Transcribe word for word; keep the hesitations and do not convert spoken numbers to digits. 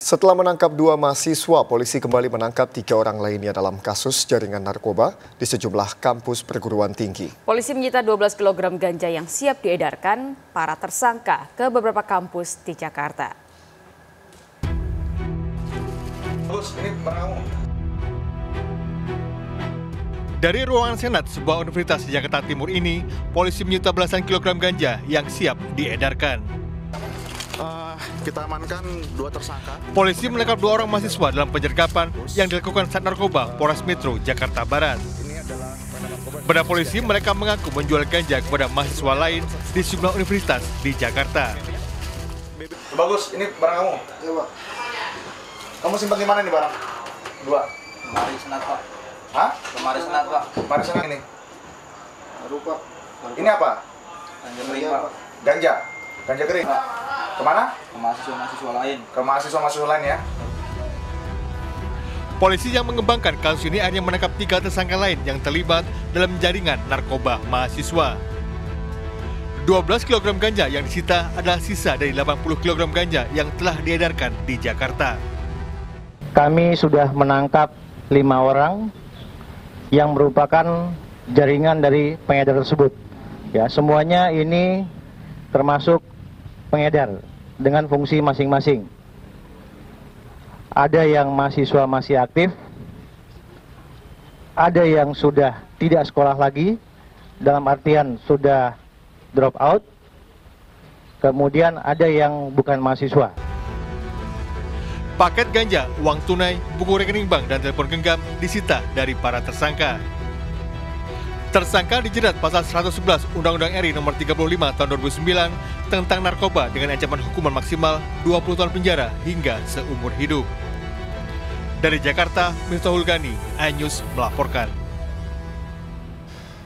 Setelah menangkap dua mahasiswa, polisi kembali menangkap tiga orang lainnya dalam kasus jaringan narkoba di sejumlah kampus perguruan tinggi. Polisi menyita dua belas kilogram ganja yang siap diedarkan para tersangka ke beberapa kampus di Jakarta. Dari ruangan Senat sebuah universitas di Jakarta Timur ini, polisi menyita belasan kilogram ganja yang siap diedarkan. Uh, kita amankan dua tersangka. Polisi menangkap dua orang mahasiswa dalam penyergapan yang dilakukan Sat Narkoba Polres Metro Jakarta Barat. Pada polisi, mereka mengaku menjual ganja kepada mahasiswa lain di sejumlah universitas di Jakarta. Bagus, ini barang kamu. Ya, Pak. Kamu simpan di mana nih barang? Dua. Lemari Senat, Pak. Hah? Lemari Senat, Pak. Lemari Senat ini. Baru, Pak. Ini apa? Ganja kering, Pak. Ganja. Ganja kering. Pak. Kemana? Ke mahasiswa-mahasiswa lain. Ke mahasiswa-mahasiswa lain ya. Polisi yang mengembangkan kasus ini akhirnya menangkap tiga tersangka lain yang terlibat dalam jaringan narkoba mahasiswa. dua belas kilogram ganja yang disita adalah sisa dari delapan puluh kilogram ganja yang telah diedarkan di Jakarta. Kami sudah menangkap lima orang yang merupakan jaringan dari pengedar tersebut. Ya, semuanya ini termasuk pengedar dengan fungsi masing-masing. Ada yang mahasiswa masih aktif, ada yang sudah tidak sekolah lagi, dalam artian sudah drop out, kemudian ada yang bukan mahasiswa. Paket ganja, uang tunai, buku rekening bank, dan telepon genggam disita dari para tersangka. Tersangka dijerat pasal seratus sebelas Undang-Undang R I nomor tiga puluh lima tahun dua ribu sembilan tentang narkoba dengan ancaman hukuman maksimal dua puluh tahun penjara hingga seumur hidup. Dari Jakarta, Miftahul Gani, iNews melaporkan.